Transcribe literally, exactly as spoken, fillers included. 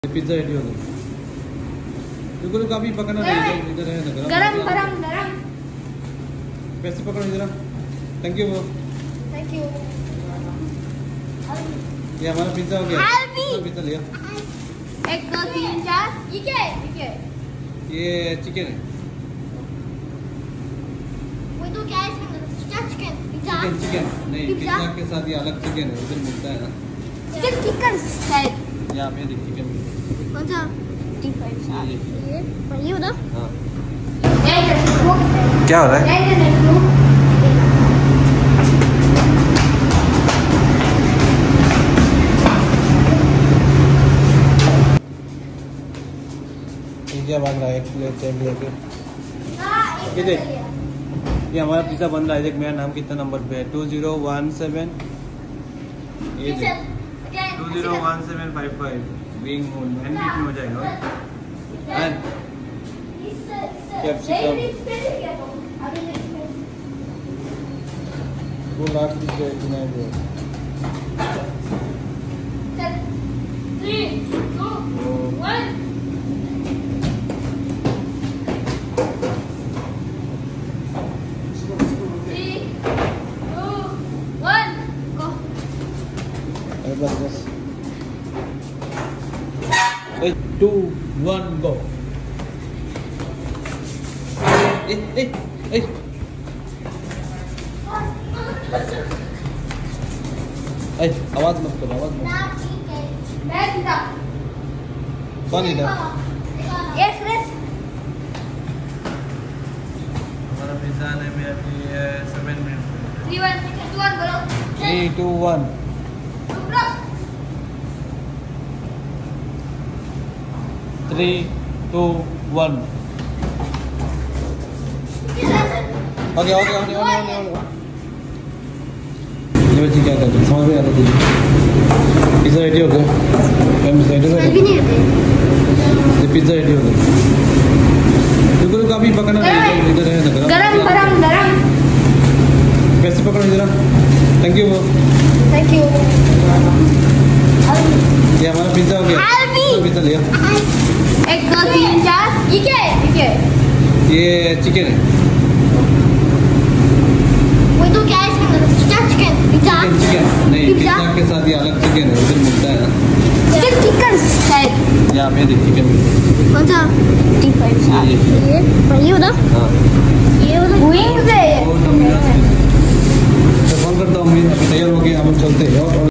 Pizza ready हो गया। बिल्कुल काफी पकड़ना नहीं, इधर है ना गरम गरम गरम। पैसे पकड़ो इधर। Thank you thank you. ये हमारा पिज्जा हो गया। पिज्जा लिया। एक दो तीन चार। ये क्या है? ये क्या है? ये चिकन है। वो तो क्या है इसमें? Chicken chicken pizza. Chicken chicken नहीं, पिज्जा के साथ ये अलग चिकन है, उधर मिलता है ना चिकन चिकन शायद। यहाँ पे देख चिकन कौन सा? ये ये होता? हाँ। क्या क्या हो रहा है? ये क्या भाग रहा है? एक प्लेट टाइम लेके ये देख, ये हमारा पिज्जा बन रहा है। देख मेरा नाम कितना नंबर पे है, टू जीरो वन सेवन। ये देख two zero one seven five five being होन हैंड में हो जाएगा। एंड कैप्सिकम वो लाख रुपये इतना है। Three two one. बस बस टू वन गो। ए ए ए ए आवाज मत करो, आवाज मत करो। कौन इधर? एक रेस। हमारा पिज्जा आने में अभी seven minute. Three one two one बोलो। Three two one. Three two one. Okay okay okay okay okay. ये बच्ची क्या कर रही है समझ में आ रहा है? पिज्जा रेडी हो गया। पिज्जा रेडी हो गया। ये पिज्जा रेडी हो गया। बिल्कुल काफी पकड़ना नहीं, इधर है ना गरम गरम गरम। पैसे पकड़ो इधर। Thank you thank you. ये हमारा पिज्जा हो गया। पिज्जा लिया। एक दो तीन चार। ये क्या है? ये क्या है? ये चिकन है। वो तो क्या है इसमें? Chicken chicken pizza. Chicken chicken नहीं, पिज्जा के साथ ये अलग चिकन है, उधर मिलता है ना चिकन चिकन शायद। यहाँ पे देख चिकन। कौन सा? ये ये होता? हाँ। ये होता विंग्स है। फोन करता हूँ मैं, अभी तैयार हो गए, हम चलते हैं।